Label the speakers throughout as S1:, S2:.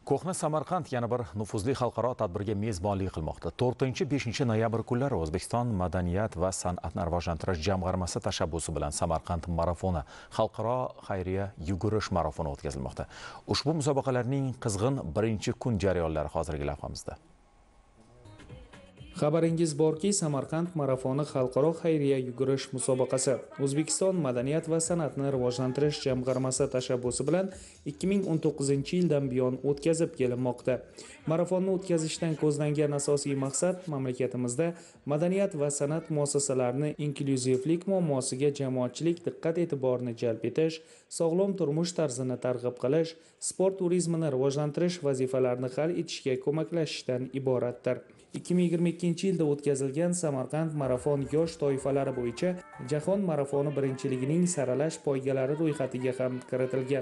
S1: Ko'hna Samarqand yana bir nufuzli xalqaro tadbirga mezbonlik qilmoqda. 4-5 noyabr kunlari O'zbekiston Madaniyat va san'atni rivojlantirish jamg'armasi tashabbusi bilan Samarqand marafoni, xalqaro xayriya yugurish marafoni o'tkazilmoqda. Ushbu musobaqalarning qizg'in birinchi kun jarayonlari hozirgi lavhamizda.
S2: Xabaringiz borki, Samarqand marafoni xalqaro xayriya yugurish musobaqasi O'zbekiston Madaniyat va san'atni rivojlantirish jamg'armasi tashabbusi bilan 2019-yildan buyon o'tkazib kelinmoqda. Marafonni o'tkazishdan ko'zlangan asosiy maqsad mamlakatimizda madaniyat va san'at muassasalarini inklyuzivlik muammosiga jamoatchilik diqqat e'tiborini jalb etish, sog'lom turmush tarzini targ'ib qilish, sport turizmini rivojlantirish vazifalarini hal etishga ko'maklashishdan iboratdir. 2022-yilda o'tkazilgan Samarqand marafon yosh toifalari bo'yicha Jahon marafoni birinchiligining saralash poygalari ro'yxatiga ham kiritilgan.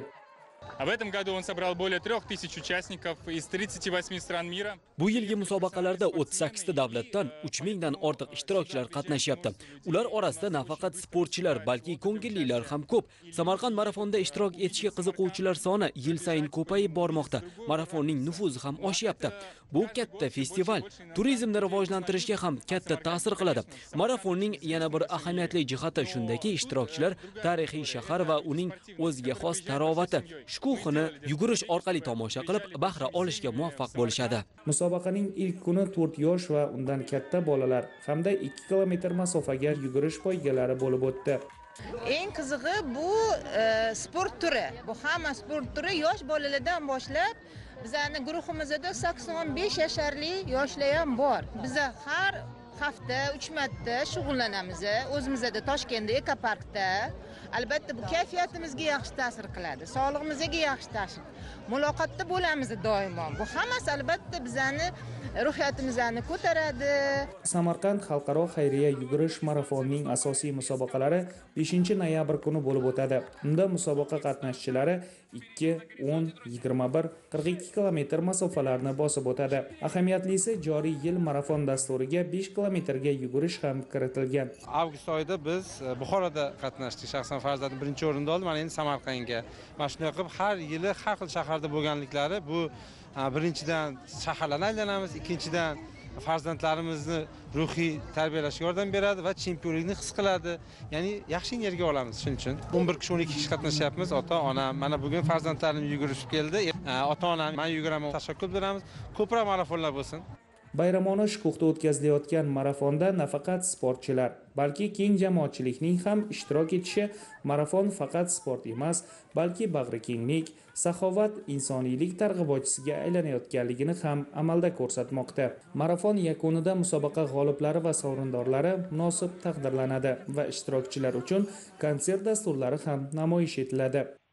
S3: В этом году он собрал более 3000 участников из 38 стран мира.
S4: Bu yilgi musobaqalarda 38 ta davlatdan 3000 dan ortiq ishtirokchilar qatnashyapti. Ular orasida nafaqat sportchilar, balki ko'ngillilar ham ko'p. Samarqand marafonida ishtirok etishga qiziquvchilar soni yil sayin ko'payib bormoqda. Marafonning nufuzi ham oshyapti. Bu katta festival turizmni rivojlantirishga ham katta ta'sir qiladi. Marafonning yana bir ahamiyatli jihati shundaki, ishtirokchilar tarixiy shahar va uning o'ziga xos tarovati, shukuhini yugurish orqali tomosha qilib, bahra olishga muvaffaq bo'lishadi.
S2: Musobaqaning ilk kuni 4 yosh va undan katta bolalar hamda 2 kilometr masofaga yugurish poygalari bo'lib o'tdi.
S5: Eng qizig'i bu sport turi. Bu hamma sport turi yosh bolalardan boshlab bizning guruhimizda 85 yasharli yoshlar ham bor. Biz har hafta 3 marta shug'ullanamiz. O'zimizda Toshkentda ekoparkda. Albatta bu kayfiyatimizga yaxshi ta'sir qiladi, sog'lig'imizga yaxshi ta'sir. Muloqotda bo'lamiz doimo. Bu hammasi albatta bizani ruhiyatimizni ko'taradi.
S2: Samarqand xalqaro xayriya yugurish marafonining asosiy musobaqalari 5-noyabr kuni bo'lib o'tadi. Unda musobaqa qatnashchilari 2, 10, 21, 42 kilometr masofalarni bosib o'tadi. Ahamiyatlisi, joriy yil marafon dasturiga 5 kilometrga yugurish ham kiritilgan.
S6: Avgust oyida biz Buxoroda qatnashdik. Shaxsan farzandim birinchi o'rinda oldi. Mana endi Samarqandga. Mana shunday qilib har yili har xil shaharda bo'lganliklari bu birinchidan shaharlarni aylanamiz, ikkinchidan farzandlarimizni ruhiy tarbiyalashga yordam beradi va chempionlikni his qiladi. Ya'ni yaxshi energiya olamiz. Shuning uchun 11 kishi 12 kishi qatnashyapmiz. Ota-onam mana bugun farzandlarim yugurishib keldi. Ota-onam men yuguraman, tashakkur beramiz. Ko'proq marafonlar bo'lsin.
S2: Bayramona shukuhda o'tkazilayotgan marafonda nafaqat sportchilar, balki keng jamoatchilikning ham ishtirok etishi marafon faqat sport emas, balki bag'rikenglik, saxovat, insoniylik targ'ibotchisiga aylanayotganligini ham amalda ko'rsatmoqda. Marafon yakunida musobaqa g'oliblari va sovrindorlari munosib taqdirlanadi va ishtirokchilar uchun konsert dasturlari ham namoyish etiladi.